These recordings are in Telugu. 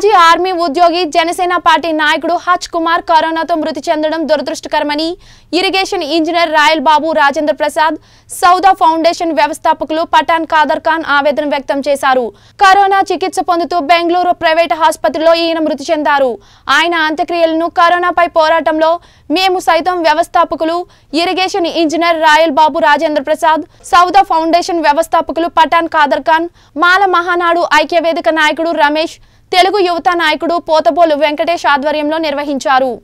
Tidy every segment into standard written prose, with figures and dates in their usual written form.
మాజీ ఆర్మీ ఉద్యోగి జనసేన పార్టీ నాయకుడు హజ్ కుమార్ కరోనాతో మృతి చెందడం దురదృష్టకరమని irrigation engineer Royal Babu Rajendra Prasad Souda foundation వ్యవస్థాపకులు పఠాన్ ఖాదర్ ఖాన్ ఆవేదన వ్యక్తం చేశారు. కరోనా చికిత్స పొందుతూ బెంగళూరు ప్రైవేట్ ఆసుపత్రిలో ఈయన మృతి చెందారు. ఆయన అంత్యక్రియలను కరోనాపై పోరాటంలో మేము సైతం వ్యవస్థాపకులు irrigation engineer Royal Babu Rajendra Prasad Souda foundation వ్యవస్థాపకులు పఠాన్ ఖాదర్ ఖాన్ మాల మహానాడు ఐక్యవేదిక నాయకుడు రమేష్ తెలుగు యువత నాయకుడు పోతబోలు వెంకటేష్ ఆధ్వర్యంలో నిర్వహించారు.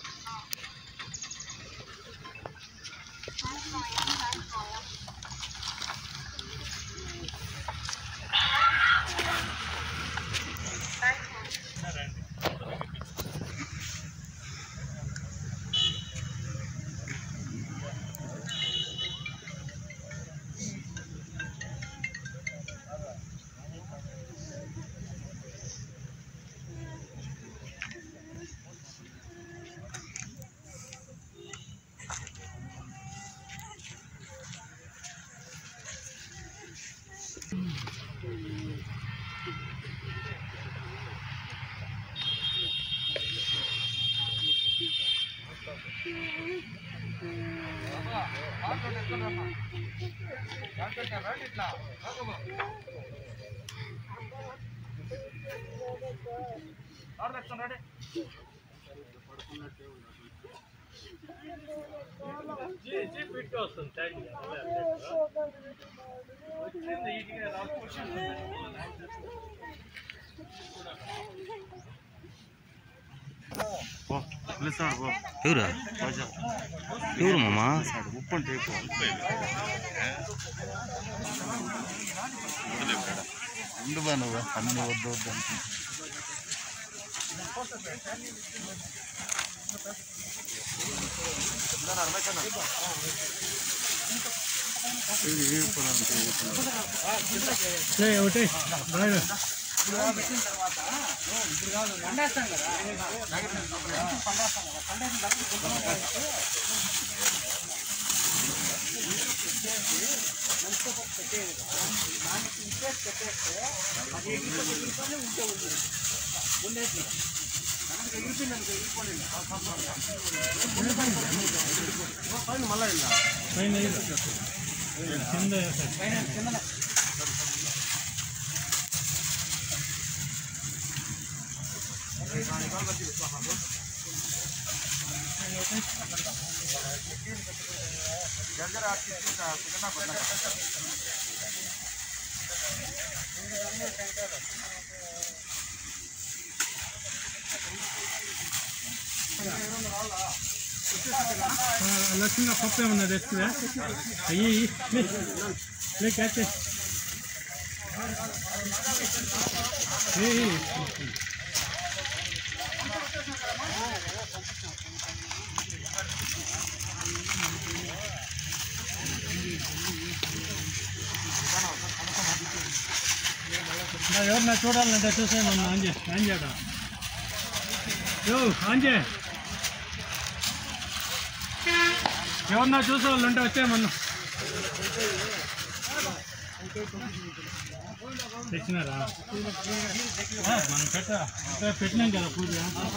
ఎవరు మామా ఉప్పు అంటే ఉండు బా నువ్వు అన్ని వద్దు వద్దు లక్ష్మీ పప్పు ఏమన్నా తెస్తుందా అయ్యి లేకపోతే ఎవరన్నా చూడాలంటే చూసే మన ఆంజేట ఆంజే ఎవరన్నా చూసేవాళ్ళంటే వచ్చేయమన్నా తెచ్చినారా మనం పెట్టినాం కదా పూజ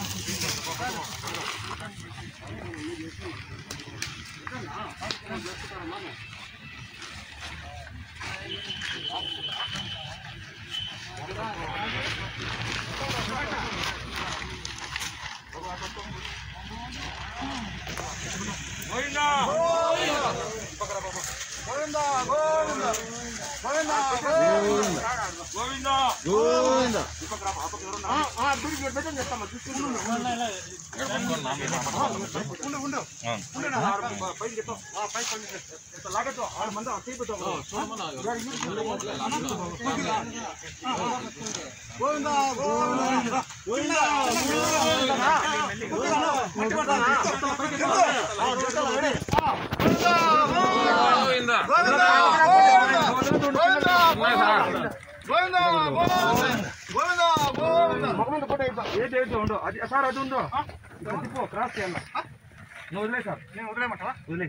సార్ అది ఉందో క్రాస్ చేయాలి నువ్వు వదిలే సార్ నేను వదిలేమంటావా వదిలే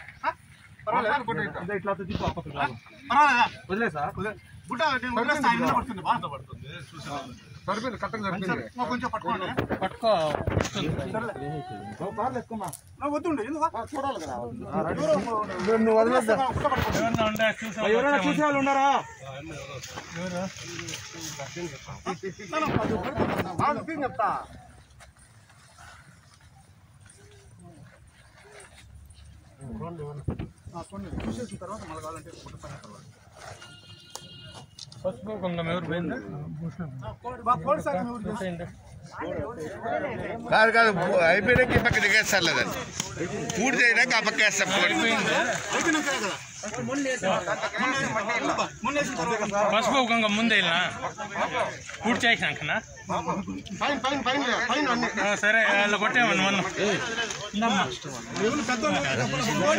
ఇట్లా వదిలే సార్ సరిపోయింది కట్టం సరిపోయింది కొంచెం పట్టుకోండి పట్టుకో వద్దుండే చూడాలి కదా నువ్వు వదిలేద్దా ఎవరైనా చూసే వాళ్ళు ఉన్నారా చెప్తా చూసేసిన తర్వాత మళ్ళీ కావాలంటే పసుపు కొంగం ఎవరు పోయిందా కాదు కాదు అయిపోయినాక ఈ పక్క దిగేస్తారు లేదండి పూర్తి అయినాక ఆ పక్క వేస్తాం పసుపు కొంగం ముందే పూర్తి చేసినాకనా సరే వాళ్ళు కొట్టేమన్నా మొన్న